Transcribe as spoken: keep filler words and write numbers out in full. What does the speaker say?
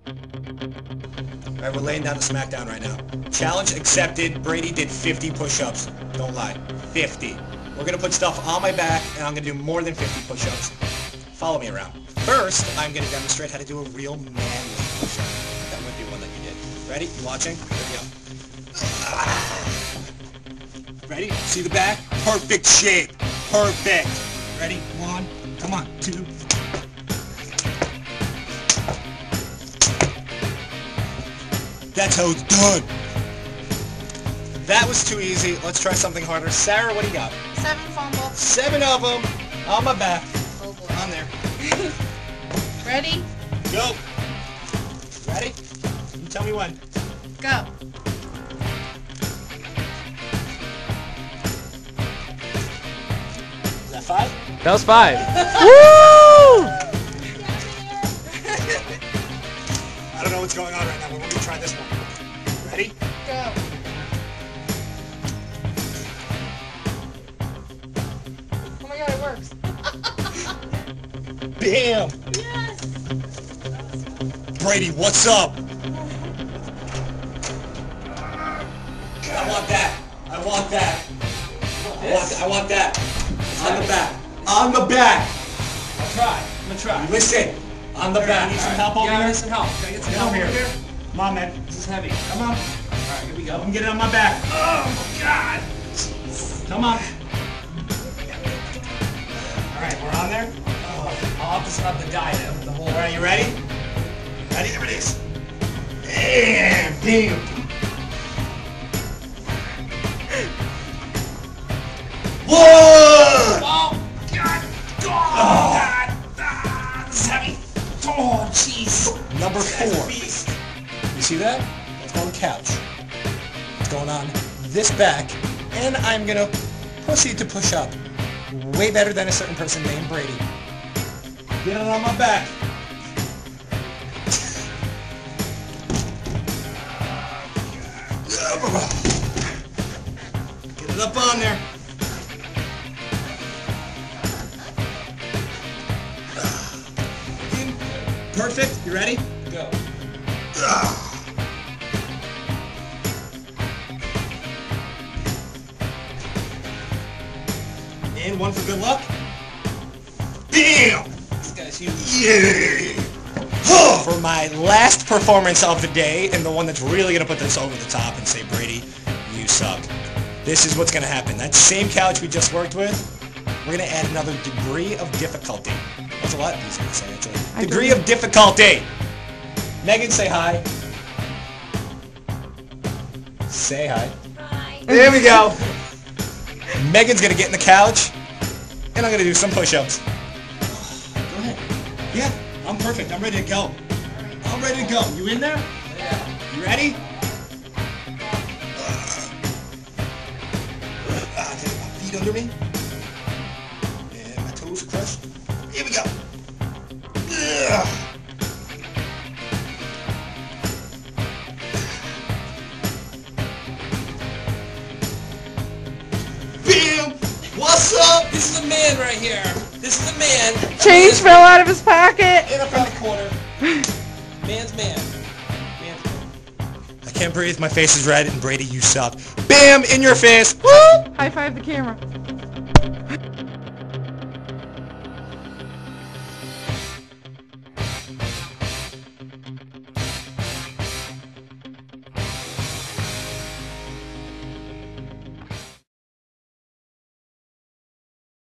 Alright, we're laying down the smackdown right now. Challenge accepted. Brady did fifty push-ups. Don't lie. fifty. We're gonna put stuff on my back, and I'm gonna do more than fifty push-ups. Follow me around. First, I'm gonna demonstrate how to do a real manly push-up. That would be one that you did. Ready? You watching? Here we go. Ready? See the back? Perfect shape. Perfect. Ready? One. Come on. Two. That's how it's done. That was too easy. Let's try something harder. Sarah, what do you got? Seven fumble. Seven of them on my back. Oh boy. On there. Ready? Go. Ready? You tell me when. Go. Is that five? That was five. Woo! I don't know what's going on right now, but we're gonna try this one. Ready? Go. Oh my god, it works. Bam! Yes! Brady, what's up? I want that. I want that. I want, I want that. On the back. On the back. I'll try. I'm gonna try. Listen. On the back. Need some Right. help over Yeah, here? Need some help. Can I get some Get help over over here. here? Come on, man. This is heavy. Come on. Alright, here we go. Come get it on my back. Oh, God. Come on. Alright, we're on there. Oh, I'll have to stop the diet of the whole... Alright, you ready? Ready? There it is. And damn. Whoa! Oh, God. Oh, God. Ah, this is heavy. Oh, jeez. Number That's a four. beast. You see that? It's called a couch. It's going on this back, and I'm gonna proceed to push up. Way better than a certain person named Brady. Get it on my back. Get it up on there. Perfect. You ready? Go. And one for good luck. Bam! This guy's huge. Yeah! For my last performance of the day, and the one that's really going to put this over the top and say, Brady, you suck. This is what's going to happen. That same couch we just worked with, we're going to add another degree of difficulty. That's a lot easier to say, actually. Degree of difficulty. Megan, say hi. Say hi. Hi. There we go. Megan's going to get in the couch, and I'm going to do some push-ups. Go ahead. Yeah, I'm perfect. I'm ready to go. I'm ready to go. You in there? Yeah. You ready? Ah, take my feet under me. And my toes are crushed. Here we go. Ugh. Bam! What's up? This is a man right here. This is a man. Change fell out of his pocket. In up in the corner. Man's man. Man's man. I can't breathe. My face is red. And Brady, you suck. Bam! In your face. High five the camera.